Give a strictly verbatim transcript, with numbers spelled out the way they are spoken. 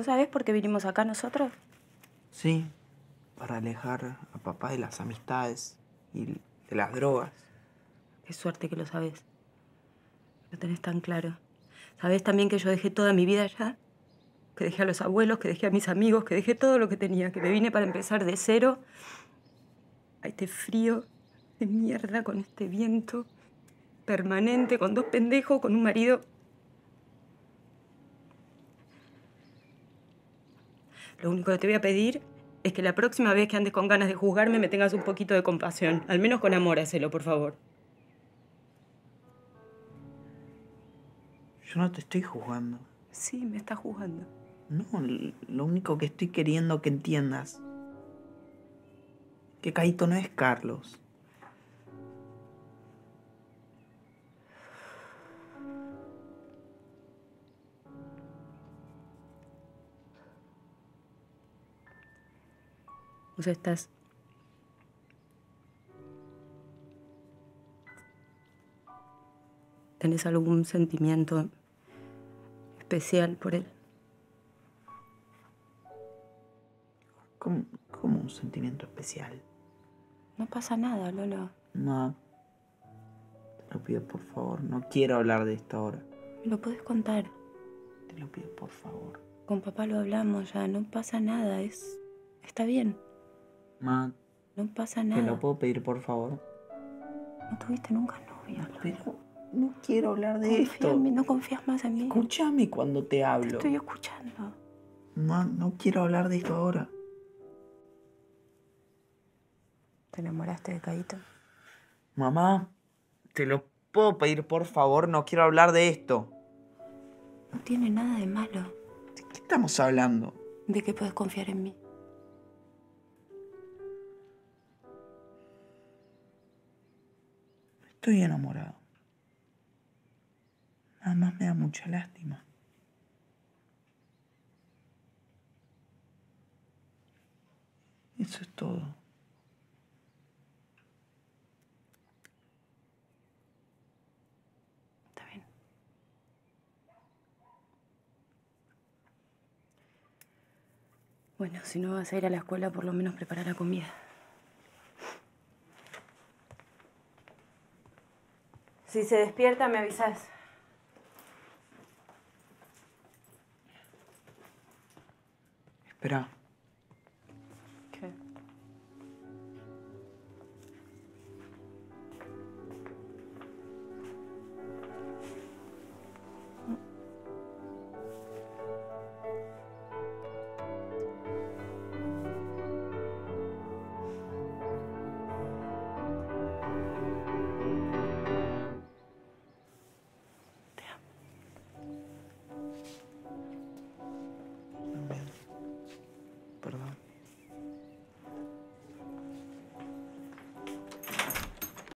¿Vos sabés por qué vinimos acá nosotros? Sí, para alejar a papá de las amistades y de las drogas. Qué suerte que lo sabés. Lo tenés tan claro. ¿Sabés también que yo dejé toda mi vida allá? Que dejé a los abuelos, que dejé a mis amigos, que dejé todo lo que tenía, que me vine para empezar de cero a este frío de mierda, con este viento permanente, con dos pendejos, con un marido. Lo único que te voy a pedir es que la próxima vez que andes con ganas de juzgarme me tengas un poquito de compasión. Al menos con amor, hacelo, por favor. Yo no te estoy juzgando. Sí, me estás juzgando. No, lo único que estoy queriendo que entiendas que Caíto no es Carlos. O sea, estás... ¿Tenés algún sentimiento especial por él? ¿Cómo, cómo un sentimiento especial? No pasa nada, Lolo. No. Te lo pido, por favor. No quiero hablar de esto ahora. Me lo podés contar. Te lo pido, por favor. Con papá lo hablamos ya. No pasa nada. Es... Está bien. Ma, No pasa nada. ¿te lo puedo pedir, por favor? No tuviste nunca novia, Lolo. Pero no quiero hablar de Confía esto. en mí. No confías más en mí. Escúchame cuando te hablo. Te estoy escuchando. Ma, no quiero hablar de esto ahora. ¿Te enamoraste de Caíto? Mamá, ¿te lo puedo pedir, por favor? No quiero hablar de esto. No tiene nada de malo. ¿De qué estamos hablando? ¿De qué puedes confiar en mí? Estoy enamorado. Nada más me da mucha lástima. Eso es todo. Está bien. Bueno, si no vas a ir a la escuela, por lo menos prepara la comida. Si se despierta, me avisas. Espera.